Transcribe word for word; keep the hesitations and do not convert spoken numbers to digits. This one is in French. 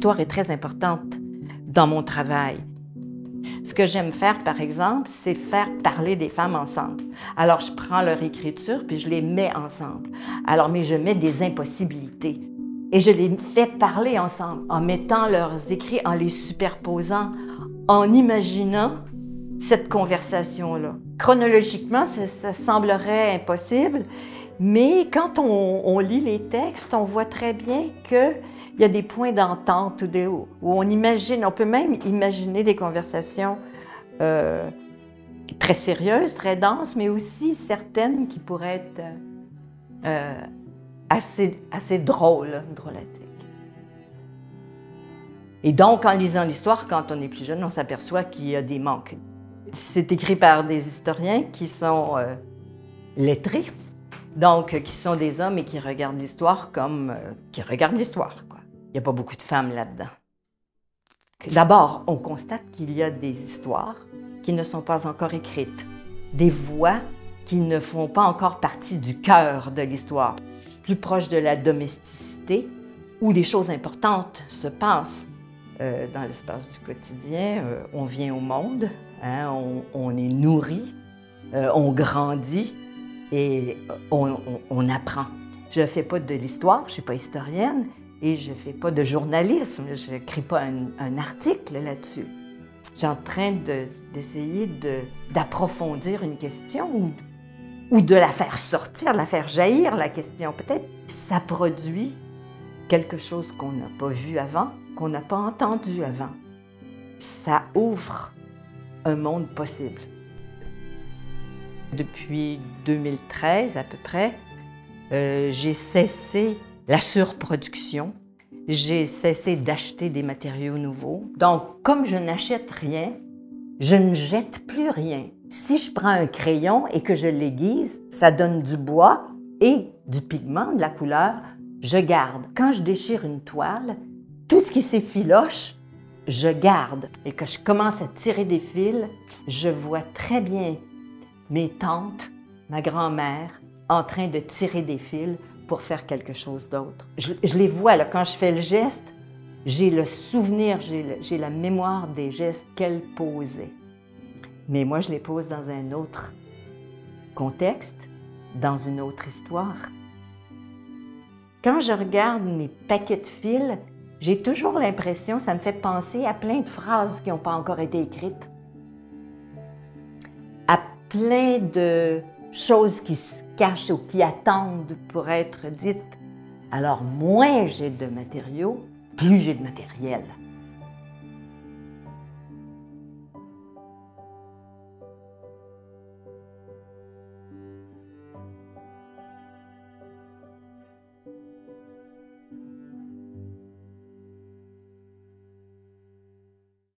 l'histoire est très importante dans mon travail. Ce que j'aime faire, par exemple, c'est faire parler des femmes ensemble. Alors, je prends leur écriture puis je les mets ensemble. Alors, mais je mets des impossibilités et je les fais parler ensemble en mettant leurs écrits, en les superposant, en imaginant cette conversation-là. Chronologiquement, ça, ça semblerait impossible, mais quand on, on lit les textes, on voit très bien qu'il y a des points d'entente où, où on imagine, on peut même imaginer des conversations euh, très sérieuses, très denses, mais aussi certaines qui pourraient être euh, assez, assez drôles, drôlatiques. Et donc, en lisant l'histoire, quand on est plus jeune, on s'aperçoit qu'il y a des manques. C'est écrit par des historiens qui sont euh, lettrés, donc qui sont des hommes et qui regardent l'histoire comme... Euh, qui regardent l'histoire, quoi. Il n'y a pas beaucoup de femmes là-dedans. D'abord, on constate qu'il y a des histoires qui ne sont pas encore écrites, des voix qui ne font pas encore partie du cœur de l'histoire, plus proche de la domesticité, où des choses importantes se passent. Euh, dans l'espace du quotidien, euh, on vient au monde, hein, on, on est nourri, euh, on grandit et on, on, on apprend. Je ne fais pas de l'histoire, je ne suis pas historienne et je ne fais pas de journalisme, je n'écris pas un, un article là-dessus. Je suis en train de, d'essayer de, d'approfondir une question ou, ou de la faire sortir, de la faire jaillir, la question. Peut-être ça produit quelque chose qu'on n'a pas vu avant, qu'on n'a pas entendu avant. Ça ouvre un monde possible. Depuis deux mille treize à peu près, euh, j'ai cessé la surproduction, j'ai cessé d'acheter des matériaux nouveaux. Donc, comme je n'achète rien, je ne jette plus rien. Si je prends un crayon et que je l'aiguise, ça donne du bois et du pigment, de la couleur, je garde. Quand je déchire une toile, tout ce qui s'effiloche, je garde. Et quand je commence à tirer des fils, je vois très bien mes tantes, ma grand-mère, en train de tirer des fils pour faire quelque chose d'autre. Je, je les vois, là, quand je fais le geste, j'ai le souvenir, j'ai, le, j'ai la mémoire des gestes qu'elles posaient. Mais moi, je les pose dans un autre contexte, dans une autre histoire. Quand je regarde mes paquets de fils, j'ai toujours l'impression, ça me fait penser à plein de phrases qui n'ont pas encore été écrites, à plein de choses qui se cachent ou qui attendent pour être dites. Alors, moins j'ai de matériaux, plus j'ai de matériel.